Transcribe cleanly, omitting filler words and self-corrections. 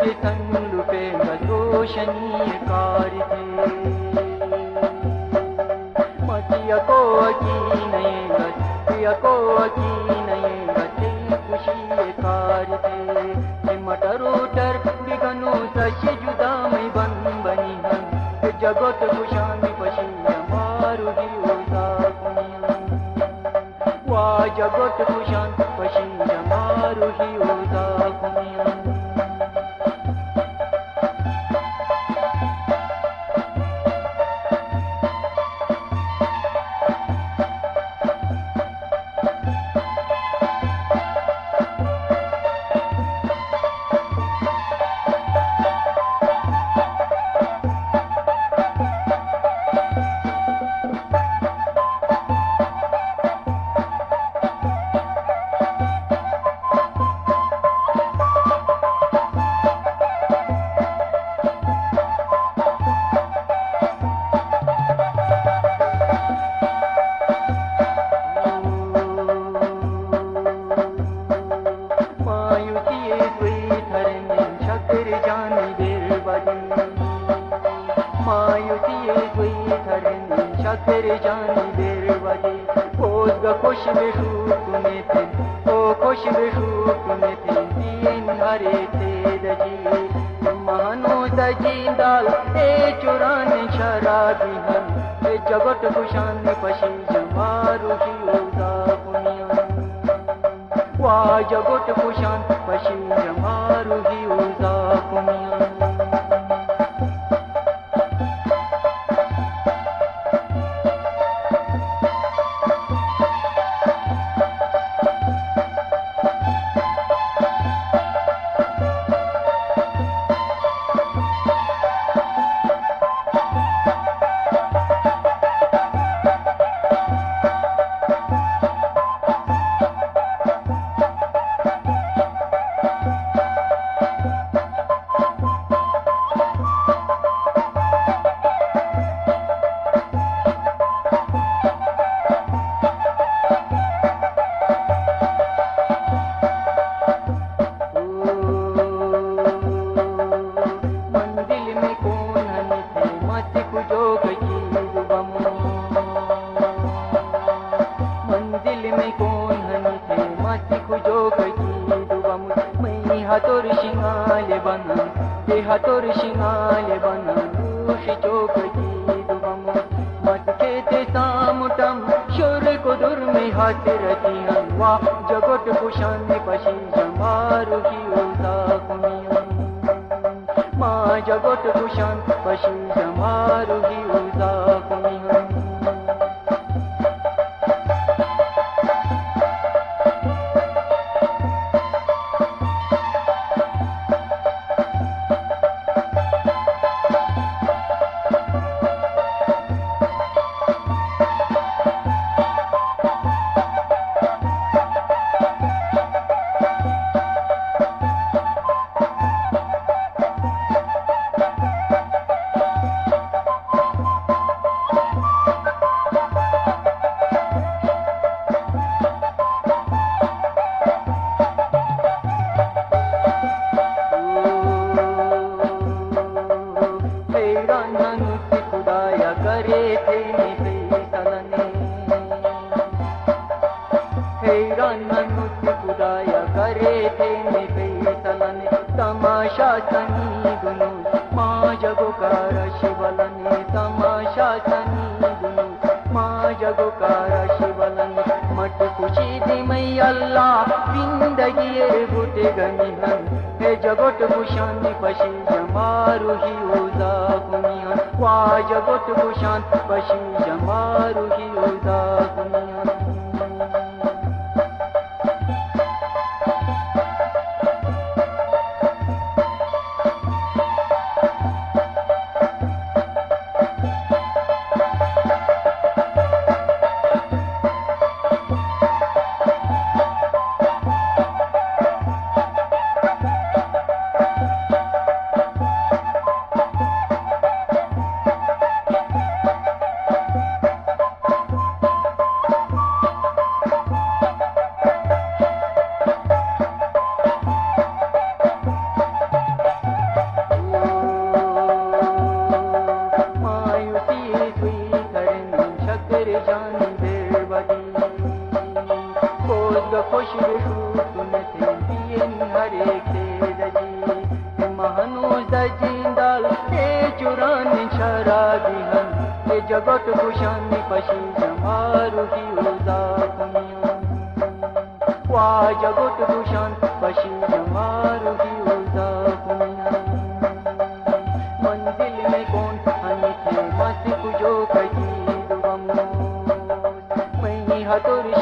संग पे रोशनी कार थे मतिया को अकी नहीं गतिया को अकी नहीं गति खुशी कार थे मटरो डर बिगनो सच जुदा में बन बनी हम जगत कुशान पशी मारू ही ओसा वा जगत कुशान पशी मारू ही ओसा तेरे जानी देर बजे खोज खुश बेशूक में थे ओ खुश बेशूक में थे दीन हरे थे दजी मानो दजी दाल ए चुरान शराबी हम ए जगत कुशान पशी जमारू ही ओदा पुनिया वा जगत कुशान पशी जमारू ही ओदा पुनिया हाथोर शिंगाले बना ते हाथोर शिंगाले बना दूषी चौक की दुबम मत खेते सामुटम शोर को दूर में हाथ रखी हवा जगत कुशान पशी जमारू की ओसा कुनिया माँ जगत कुशान पशी जमारू की ओसा कुनिया तमाशा सनी गुनु माँ जगोकार शिवलने तमाशा सनी गुनु माँ जगोकार शिवलने मट खुशी दी मई अल्लाह जिंदगी बुटे गनी हन हे जगत कुशान पशी जमारू ही ओजा कुनिया वा जगत कुशान पशी जमारू ही ओजा कुनिया तेरी जान देर बदी बोझ खुश बेशूकुने तेरी हरे के दजी महानुष दजिंदाल ए चुरान शराबिहन ए जगत कुशानी पशी जमारू की उदा कुनिया वा जगत कुशान पशी जमारू की उदा कुनिया मंजिल में कौन हनी थे मस्त कुजो कही दुगम मैं हतोर